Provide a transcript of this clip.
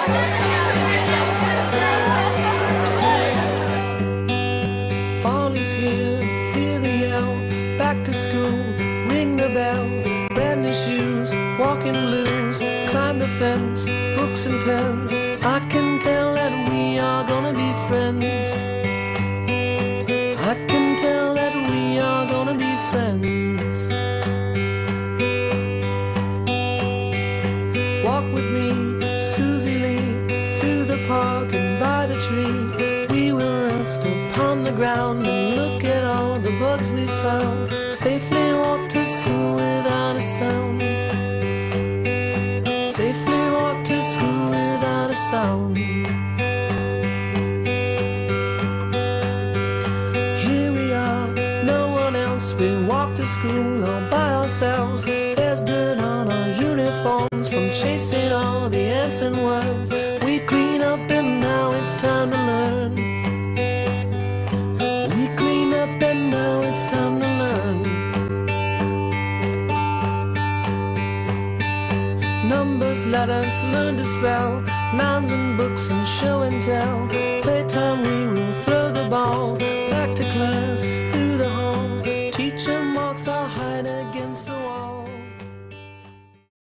Fall is here, hear the yell, back to school, ring the bell, brand new shoes, walking blues, climb the fence, books and pens. I can tell that we are gonna be friends. I can tell that we are gonna be friends. Walk with me, Susie Lee, through the park and by the tree. We will rest upon the ground and look at all the bugs we found. Safely walk to school without a sound. Safely walk to school without a sound. Here we are, no one else. We walk to school all by ourselves. There's dirt on our uniforms from chasing all the ants and worms. We clean up and now it's time to learn. We clean up and now it's time to learn. Numbers, letters, learn to spell, nouns and books and show and tell. Playtime we will throw the ball.